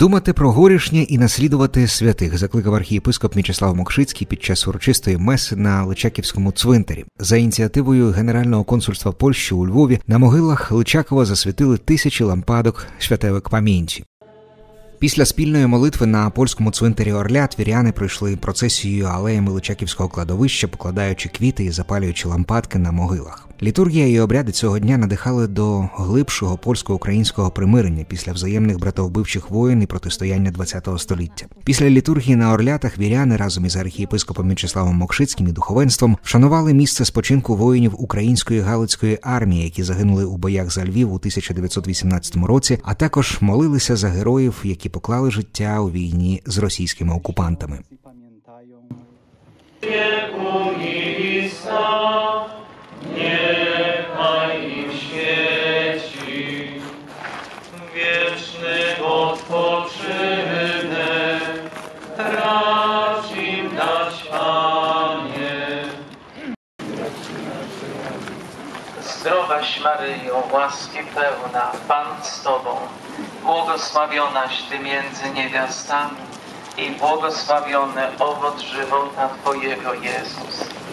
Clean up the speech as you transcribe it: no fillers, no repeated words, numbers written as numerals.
Думати про горішнє і наслідувати святих, закликав архієпископ Мічеслав Мокшицький під час урочистої меси на Личаківському цвинтарі. За ініціативою Генерального консульства Польщі у Львові на могилах Личакова засвітили тисячі лампадок святевик пам'яті. Після спільної молитви на польському цвинтарі Орлят віряни пройшли процесією алеями Личаківського кладовища, покладаючи квіти і запалюючи лампадки на могилах. Літургія і обряди цього дня надихали до глибшого польсько-українського примирення після взаємних братовбивчих воєн і протистояння ХХ століття. Після літургії на Орлятах віряни разом із архієпископом Мічеславом Мокшицьким і духовенством вшанували місце спочинку воїнів Української Галицької армії, які загинули у боях за Львів у 1918 році, а також молилися за героїв, які поклали життя у війні з російськими окупантами. Niechaj im świeci wieczny odpoczynek, racz im dać, Panie. Zdrowaś Maryjo, łaski pełna, Pan z Tobą, błogosławionaś Ty między niewiastami i błogosławiony owoc żywota Twojego, Jezus.